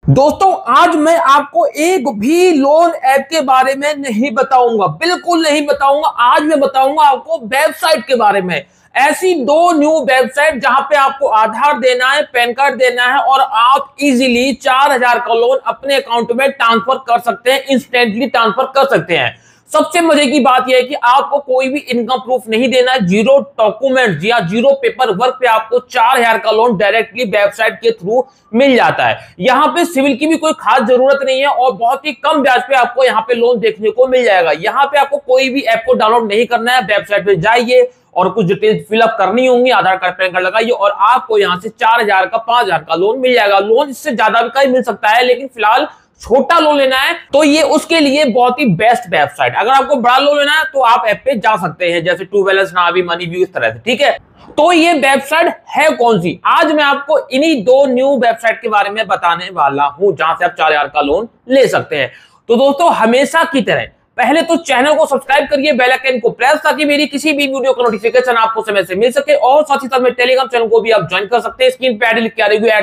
दोस्तों आज मैं आपको एक भी लोन ऐप के बारे में नहीं बताऊंगा, बिल्कुल नहीं बताऊंगा। आज मैं बताऊंगा आपको वेबसाइट के बारे में। ऐसी दो न्यू वेबसाइट जहां पे आपको आधार देना है, पैन कार्ड देना है और आप इजीली 4,000 का लोन अपने अकाउंट में ट्रांसफर कर सकते हैं, इंस्टेंटली ट्रांसफर कर सकते हैं। सबसे मजे की बात यह है कि आपको कोई भी इनकम प्रूफ नहीं देना है, जीरो डॉक्यूमेंट या जीरो पेपर वर्क पे आपको 4,000 का लोन डायरेक्टली वेबसाइट के थ्रू मिल जाता है। यहाँ पे सिविल की भी कोई खास जरूरत नहीं है और बहुत ही कम ब्याज पे आपको यहाँ पे लोन देखने को मिल जाएगा। यहाँ पे आपको कोई भी ऐप को डाउनलोड नहीं करना है, वेबसाइट पे जाइए और कुछ डिटेल्स फिलअप करनी होंगी, आधार कार्ड पैन कार्ड लगाइए और आपको यहाँ से 4,000 का 5,000 का लोन मिल जाएगा। लोन इससे ज्यादा का ही मिल सकता है, लेकिन फिलहाल छोटा लोन लेना है तो ये उसके लिए बहुत ही बेस्ट वेबसाइट। अगर आपको बड़ा लोन लेना है तो आप ऐप पे जा सकते हैं, जैसे True Balance, Navi, Money View, इस तरह से। ठीक है, तो ये वेबसाइट है कौन सी? आज मैं आपको इन्हीं दो न्यू वेबसाइट के बारे में बताने वाला हूं जहां से आप 4,000 का लोन ले सकते हैं। तो दोस्तों हमेशा की तरह पहले तो चैनल को सब्सक्राइब करिए, बेल आइकन को प्रेस, ताकि मेरी किसी भी वीडियो का नोटिफिकेशन आपको समय से मिल सके। और साथ ही साथ में टेलीग्राम चैनल को भी आप ज्वाइन कर सकते हैं। स्क्रीन पे आईडी लिख के आ रही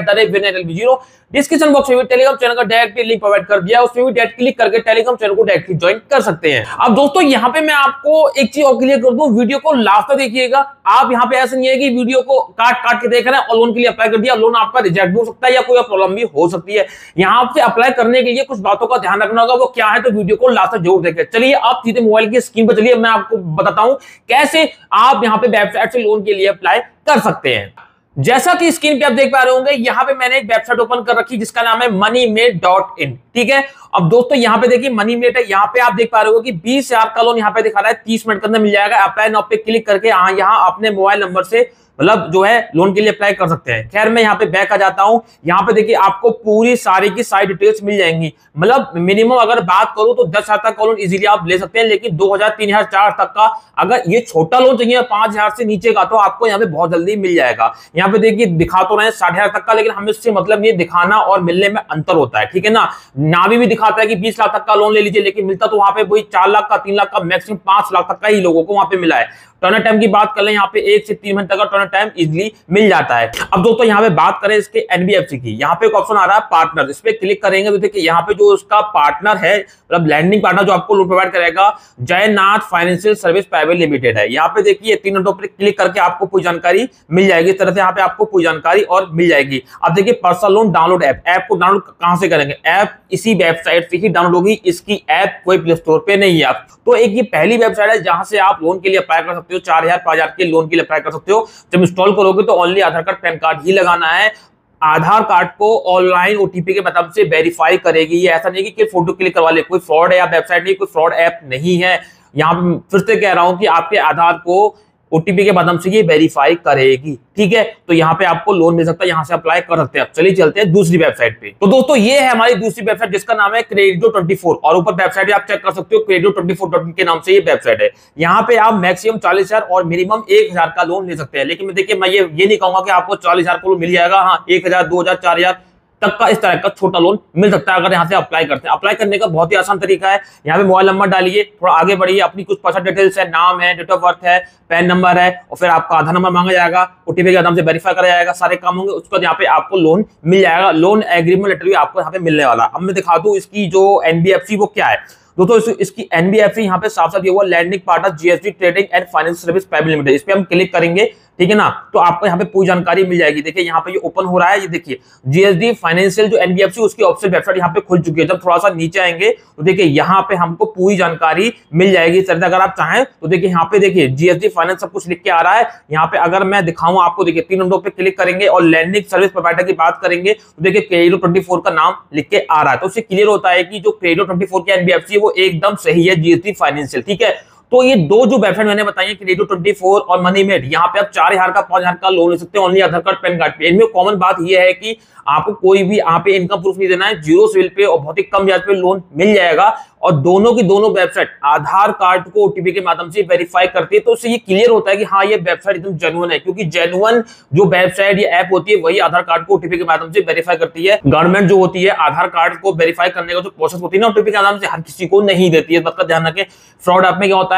है डिस्क्रिप्शन बॉक्स में भी टेलीग्राम चैनल का डायरेक्टली लिंक प्रोवाइड कर दिया, उसमें भी डायरेक्ट क्लिक करके टेलीग्राम चैनल को डायरेक्टली ज्वाइन कर सकते हैं। अब दोस्तों यहाँ पे मैं आपको एक चीज और क्लियर कर दूं, वीडियो को लास्ट तक देखिएगा। आप यहाँ पे ऐसा नहीं है कि वीडियो को काट काट के देख रहे हैं और लोन के लिए अप्लाई कर दिया, लोन आपका रिजेक्ट भी हो सकता है या कोई प्रॉब्लम भी हो सकती है। यहाँ पे अप्लाई करने के लिए कुछ बातों का ध्यान रखना होगा, वो क्या है, तो वीडियो को लास्ट तक जरूर देखें। चलिए आप सीधे मोबाइल की स्क्रीन पर चलिए, मैं आपको बताता हूं कैसे आप यहाँ पे वेबसाइट से लोन के लिए अप्लाई कर सकते हैं। जैसा कि स्क्रीन पे आप देख पा रहे होंगे, यहाँ पे मैंने एक वेबसाइट ओपन कर रखी जिसका नाम है moneymed.in। ठीक है, अब दोस्तों यहाँ पे देखिए मनीमेड है, यहाँ पे आप देख पा रहे हो कि 20,000 का लोन यहाँ पे दिखा रहा है, 30 मिनट के अंदर मिल जाएगा। अप्लाई नाउ पे क्लिक करके यहाँ अपने मोबाइल नंबर से मतलब जो है लोन के लिए अप्लाई कर सकते हैं। खैर मैं यहाँ पे बैक आ जाता हूँ। यहाँ पे देखिए आपको पूरी सारी की सारी डिटेल्स मिल जाएंगी। मतलब मिनिमम अगर बात करूँ तो 10,000 तक का लोन इजीली आप ले सकते हैं, लेकिन 2,000, 3,000, 4,000 तक का अगर ये छोटा लोन चाहिए 5,000 से नीचे का तो आपको यहाँ पे बहुत जल्दी मिल जाएगा। यहाँ पे देखिए दिखा तो रहे हैं 6,500 तक का, लेकिन हमें इससे मतलब ये दिखाना और मिलने में अंतर होता है। ठीक है ना, नावी भी दिखाता है कि 20 लाख तक का लोन ले लीजिए, लेकिन मिलता तो वहां पे वही 4 लाख का, 3 लाख का, मैक्सिमम 5 लाख तक का ही लोगों को वहां पे मिला है। टर्नर टाइम की बात कर लें, यहाँ पे 1 से 3 महीने तक का टर्नर टाइम इजीली मिल जाता है। अब दोस्तों यहाँ पे बात करें इसके एनबीएफसी की, यहाँ पे एक ऑप्शन आ रहा है पार्टनर, इस पे क्लिक करेंगे तो देखिए यहाँ पे जो उसका पार्टनर है, मतलब लैंडिंग पार्टनर जो आपको लोन प्रोवाइड करेगा, Jaynath financial service private limited है। यहाँ पे देखिए 3 मिनटों पर क्लिक करके आपको पूरी जानकारी मिल जाएगी। इस तरह से यहाँ पे आपको पूरी जानकारी और मिल जाएगी। अब देखिए पर्सनल लोन डाउनलोड ऐप को डाउनलोड कहां से करेंगे? ऐप इसी वेबसाइट से ही डाउनलोड होगी, इसकी ऐप कोई प्ले स्टोर पे नहीं है। आप तो एक ये पहली वेबसाइट है जहां से आप लोन के लिए अप्लाई कर सकते हो, 4,000, 5,000 के लोन के लिए अप्लाई कर सकते हो। जब इंस्टॉल करोगे तो only Aadhaar card PAN card ही लगाना है। आधार कार्ड को ऑनलाइन ओटीपी के माध्यम से वेरीफाई करेगी। ये ऐसा नहीं कि फोटो क्लिक करवा ले, कोई फ्रॉड है या वेबसाइट नहीं, कोई फ्रॉड ऐप नहीं है। यहाँ पे फिर से कह रहा हूं कि आपके आधार को ओटीपी के माध्यम से ये वेरीफाई करेगी। ठीक है, तो यहाँ पे आपको लोन मिल सकता है, यहाँ से अप्लाई कर सकते हैं। चलिए चलते हैं दूसरी वेबसाइट पे। तो दोस्तों ये है हमारी दूसरी वेबसाइट जिसका नाम है क्रेडिटो24 और ऊपर वेबसाइट आप चेक कर सकते हो, क्रेडिटो24.in के नाम से ये वेबसाइट है। यहाँ पे आप मैक्सिमम 40,000 और मिनिमम 1,000 का लोन ले सकते हैं। लेकिन देखिए मैं ये नहीं कहूंगा कि आपको 40,000 का लोन मिल जाएगा। हाँ, 1,000, 2,000, 4,000 तक का इस तरह का छोटा लोन मिल सकता है अगर यहाँ से अप्लाई करते हैं। अप्लाई करने का बहुत ही आसान तरीका है, यहाँ पे मोबाइल नंबर डालिए, थोड़ा आगे बढ़िए, अपनी कुछ पर्सनल डिटेल्स है, नाम है, डेट ऑफ बर्थ है, पैन नंबर है और फिर आपका आधार नंबर मांगा जाएगा, ओटीपी के माध्यम से वेरीफाई करा जाएगा, सारे काम होंगे। उसके बाद यहाँ पे आपको लोन मिल जाएगा। लोन एग्रीमेंट लेटर भी आपको यहाँ पे मिलने वाला। अब मैं दिखा दूं इसकी जो एनबीएफसी वो क्या है। दोस्तों इसकी एनबीएफसी यहाँ पे साफ साफ दिया हुआ, lending partner GSD trading and finance service private limited. इस पे हम क्लिक करेंगे, ठीक है ना, तो आपको यहाँ पे पूरी जानकारी मिल जाएगी। देखिए यहाँ पे ये ओपन हो रहा है, ये देखिए जीएसडी फाइनेंशियल जो एनबीएफसी उसकी ऑफिशियल वेबसाइट यहाँ पे खुल चुकी है। जब थोड़ा सा नीचे आएंगे तो देखिए यहाँ पे हमको पूरी जानकारी मिल जाएगी। सर अगर आप चाहें तो देखिए यहाँ पे देखिए जीएसडी फाइनेंस सब कुछ लिख के आ रहा है। यहाँ पे अगर मैं दिखाऊं आपको, देखिए 3 नंबरों पे क्लिक करेंगे और लैंडिंग सर्विस प्रोवाइडर की बात करेंगे तो देखिए क्रेडिटो24 का नाम लिख के आ रहा है। तो उससे क्लियर होता है कि जो क्रेडिटो24 की एनबीएफसी वो एकदम सही है, जीएसडी फाइनेंशियल। ठीक है, तो ये दो जो वेबसाइट मैंने बताई है, क्रेडिटो24 और मनीमेड, यहाँ पे आप 4,000 का 5,000 का लोन ले सकते हैं only Aadhaar card PAN card पे। इनमें कॉमन बात ये है कि आपको कोई भी यहाँ पे इनकम प्रूफ नहीं देना है, जीरो सिविल पे और बहुत ही कम ब्याज पे लोन मिल जाएगा। और दोनों की दोनों वेबसाइट आधार कार्ड को ओटीपी के माध्यम से वेरीफाई करती है, तो उससे ये क्लियर होता है कि हाँ ये वेबसाइट एकदम जेन्युइन है, क्योंकि जेन्युइन जो वेबसाइट या ऐप होती है वही आधार कार्ड को ओटीपी के माध्यम से वेरीफाई करती है। गवर्नमेंट जो होती है आधार कार्ड को वेरीफाई करने का जो प्रोसेस होती है ना ओटीपी के माध्यम से, हर किसी को नहीं देती है। बात का ध्यान रखें। फ्रॉड ऐप में क्या होता है,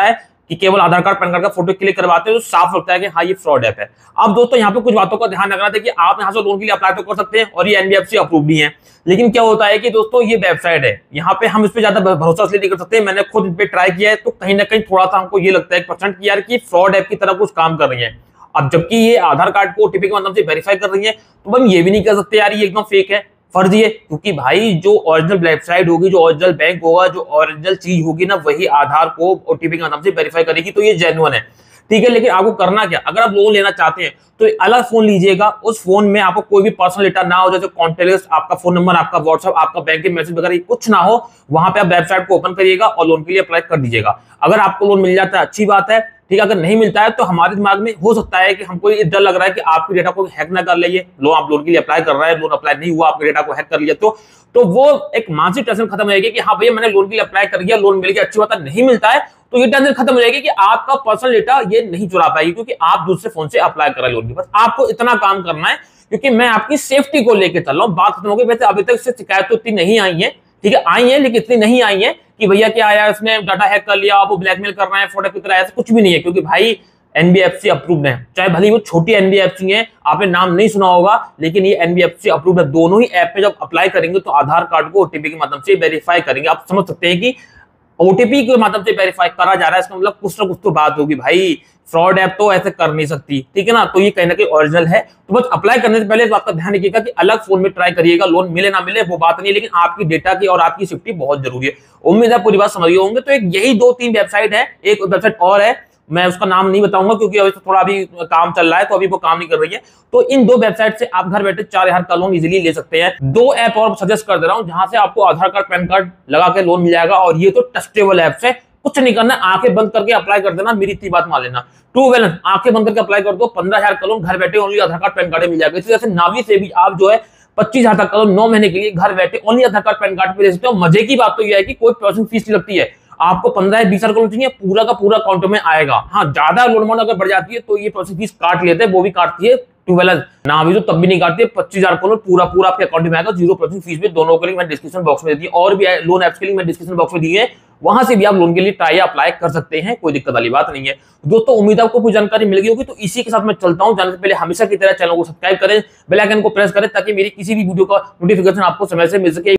कि केवल आधार कार्ड पैन कार्ड का फोटो क्लिक करवाते हैं तो साफ लगता है कि हाँ ये फ्रॉड ऐप है। अब दोस्तों यहाँ पे कुछ बातों का ध्यान रखना था कि आप यहाँ से लोन के लिए अप्लाई तो कर सकते हैं और ये एनबीएफसी अप्रूव भी है, लेकिन क्या होता है कि दोस्तों ये वेबसाइट है, यहाँ पे हम इस पे ज्यादा भरोसा इसलिए नहीं कर सकते। मैंने खुद इन पे ट्राई किया है तो कहीं ना कहीं थोड़ा सा हमको ये लगता है 1% कि यार की फ्रॉड ऐप की तरह कुछ काम कर रही है। अब जबकि ये आधार कार्ड को ओटीपी के माध्यम से वेरीफाई कर रही है तो हम ये भी नहीं कह सकते यार ये एकदम फेक है, फर्जी है, क्योंकि भाई जो ओरिजिनल वेबसाइट होगी, जो ओरिजिनल बैंक होगा, जो ओरिजिनल चीज होगी ना, वही आधार को ओटीपी के माध्यम से वेरीफाई करेगी, तो ये जेन्युइन है, ठीक है। लेकिन आपको करना क्या, अगर आप लोन लेना चाहते हैं तो अलग फोन लीजिएगा, उस फोन में आपको कोई भी पर्सनल डेटा ना हो, जैसे कॉन्टैक्ट, आपका फोन नंबर, आपका व्हाट्सएप, आपका बैंक के मैसेज वगैरह कुछ ना हो, वहां पे आप वेबसाइट को ओपन करिएगा और लोन के लिए अप्लाई कर दीजिएगा। अगर आपको लोन मिल जाता है अच्छी बात है, ठीक है। अगर नहीं मिलता है तो हमारे दिमाग में हो सकता है कि हमको ये डर लग रहा है कि आपके डेटा को हैक ना कर ले, लोन आप लोन के लिए अप्लाई कर रहा है, लोन अप्लाई नहीं हुआ, आपके डेटा को हैक कर लिया तो वो एक मानसिक टेंशन खत्म हो जाएगी कि हाँ भैया मैंने लोन के लिए अप्लाई कर दिया, लोन मिल गया, अच्छी बात है। नहीं मिलता है तो ये टेंशन खत्म हो जाएगी कि आपका पर्सनल डेटा ये नहीं चुरा पाएगी, क्योंकि आप दूसरे फोन से अप्लाई कर रहे हैं लोन की। बस आपको इतना काम करना है, क्योंकि मैं आपकी सेफ्टी को लेकर चल रहा हूं। बात खत्म हो गई। वैसे अभी तक इससे शिकायत तो इतनी नहीं आई है, ठीक है, आई है लेकिन इतनी नहीं आई है कि भैया क्या आया इसने डाटा हैक कर लिया, आपको ब्लैकमेल कर रहे हैं, फ्रॉड की तरह, ऐसा कुछ भी नहीं है, क्योंकि भाई एनबीएफसी अप्रूव्ड है। चाहे भले वो छोटी एनबीएफसी है, आपने नाम नहीं सुना होगा, लेकिन ये एनबीएफसी अप्रूव्ड है। दोनों ही ऐप पे जब अप्लाई करेंगे तो आधार कार्ड को ओटीपी के माध्यम से वेरीफाई करेंगे। आप समझ सकते हैं कि ओटीपी के माध्यम से वेरीफाई करा जा रहा है, इसका मतलब कुछ ना कुछ तो बात होगी भाई, फ्रॉड ऐप तो ऐसे कर नहीं सकती, ठीक है ना। तो ये कहीं ना कहीं ओरिजिनल है। तो बस अप्लाई करने से पहले इस बात का ध्यान रखिएगा कि अलग फोन में ट्राई करिएगा, लोन मिले ना मिले वो बात नहीं है, लेकिन आपकी डेटा की और आपकी सेफ्टी बहुत जरूरी है। उम्मीद है पूरी बात समझ गए होंगे। तो एक यही 2-3 वेबसाइट है, एक वेबसाइट और है, मैं उसका नाम नहीं बताऊंगा क्योंकि अभी थोड़ा अभी काम चल रहा है, तो अभी वो काम नहीं कर रही है। तो इन 2 वेबसाइट से आप घर बैठे 4000 का लोन इजीली ले सकते हैं। 2 ऐप और सजेस्ट कर दे रहा हूं जहां से आपको आधार कार्ड पैन कार्ड लगा के लोन मिल जाएगा, और ये तो ट्रस्टेबल ऐप्स है। कुछ नहीं करना, आंखें बंद करके अप्लाई कर देना, मेरी इतनी बात मान लेना। ट्रू बैलेंस आंखें बंद करके अप्लाई कर दो, 15000 का लोन घर बैठे only Aadhaar card PAN card मिल जाएगा। इसी तरह से नावी से भी आप जो है 25000 तक का लोन 9 महीने के लिए घर बैठे only Aadhaar card PAN card पे ले सकते हो। मजे की बात तो यह है कि कोई प्रोसेसिंग फीस नहीं लगती है। आपको 15 या 20 हजार का लोन चाहिए, पूरा का पूरा अकाउंट में आएगा। हाँ, ज्यादा लोन अमाउंट अगर बढ़ जाती है तो ये प्रोसेसिंग फीस काट लेते हैं, वो भी काटती है ट्रू बैलेंस, ना भी तो तब भी नहीं काटती है। 25000 का लोन पूरा पूरा आपके अकाउंट में आएगा, 0 प्रोसेसिंग फीस में। दोनों के लिंक मैं डिस्क्रिप्शन बॉक्स में दे दी, और भी लोन ऐप्स के लिंक मैं डिस्क्रिप्शन बॉक्स में दिए हैं, वहां से भी आप लोन के लिए ट्राई अप्लाई कर सकते हैं, कोई दिक्कत वाली बात नहीं है। दोस्तों उम्मीद आपको कुछ जानकारी मिल गई होगी। तो इसी के साथ मैं चलता हूं, जाने से पहले हमेशा की तरह चैनल को सब्सक्राइब करें, बेल आइकन को प्रेस करें, ताकि मेरी किसी भी वीडियो का नोटिफिकेशन आपको समय से मिल सके।